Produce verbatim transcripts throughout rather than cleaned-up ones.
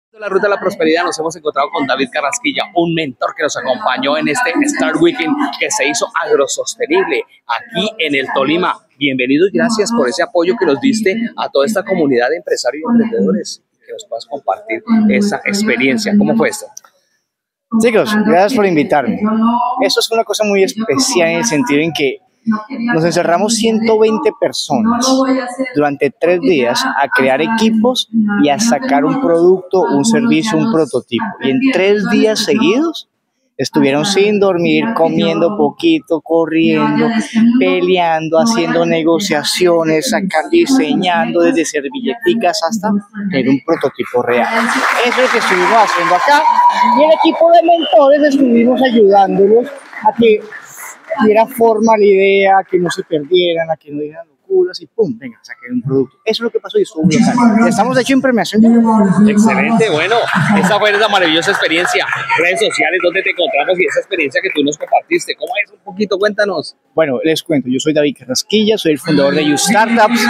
La Ruta de la Prosperidad nos hemos encontrado con David Carrasquilla, un mentor que nos acompañó en este Start Weekend que se hizo agrosostenible aquí en el Tolima. Bienvenido y gracias por ese apoyo que nos diste a toda esta comunidad de empresarios y emprendedores. Que nos puedas compartir esa experiencia. ¿Cómo fue esto? Chicos, gracias por invitarme. Eso es una cosa muy especial en el sentido en que nos encerramos ciento veinte personas durante tres días a crear equipos y a sacar un producto, un servicio, un prototipo. Y en tres días seguidos estuvieron sin dormir, comiendo poquito, corriendo, peleando, haciendo negociaciones, sacar, diseñando desde servilleticas hasta tener un prototipo real. Eso es lo que estuvimos haciendo acá. Y el equipo de mentores estuvimos ayudándolos a que diera forma a la idea, a que no se perdieran, a que no dieran locuras y pum, venga, saqué un producto. Eso es lo que pasó y estuvo muy local. Ya estamos de hecho en premiación. Excelente, bueno, esa fue esa maravillosa experiencia. Redes sociales, ¿dónde te encontramos? Y esa experiencia que tú nos compartiste, ¿cómo es? Un poquito, cuéntanos. Bueno, les cuento, yo soy David Carrasquilla, soy el fundador de You Startups.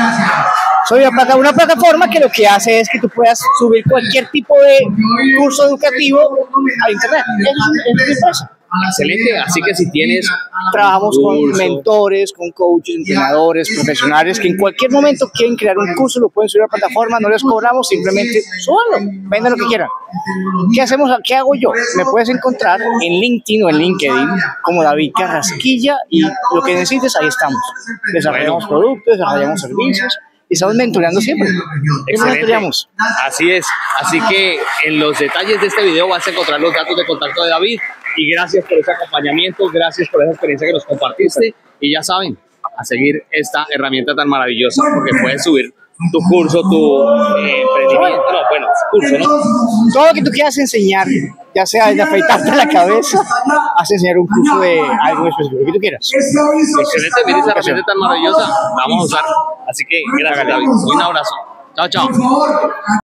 Soy una, plata, una plataforma que lo que hace es que tú puedas subir cualquier tipo de curso educativo a internet. Eso es mi empresa. Excelente, así que si tienes... Trabajamos con mentores, con coaches, entrenadores, profesionales que en cualquier momento quieren crear un curso, lo pueden subir a la plataforma, no les cobramos, simplemente súbanlo, vendan lo que quieran. ¿Qué hacemos? ¿Qué hago yo? Me puedes encontrar en LinkedIn o en LinkedIn como David Carrasquilla y lo que necesites, ahí estamos. Desarrollamos productos, desarrollamos servicios y estamos mentoreando siempre. Excelente. Así es, así que en los detalles de este video vas a encontrar los datos de contacto de David. Y gracias por ese acompañamiento, gracias por esa experiencia que nos compartiste. Y ya saben, a seguir esta herramienta tan maravillosa, porque puedes subir tu curso, tu eh, emprendimiento, no, bueno, curso, ¿no? Todo lo que tú quieras enseñar, ya sea desde afeitarte la cabeza, haz enseñar un curso de algo específico, lo que tú quieras. Excelente, mira esa herramienta tan maravillosa, la vamos a usar. Así que gracias, David. Un abrazo. Chao, chao.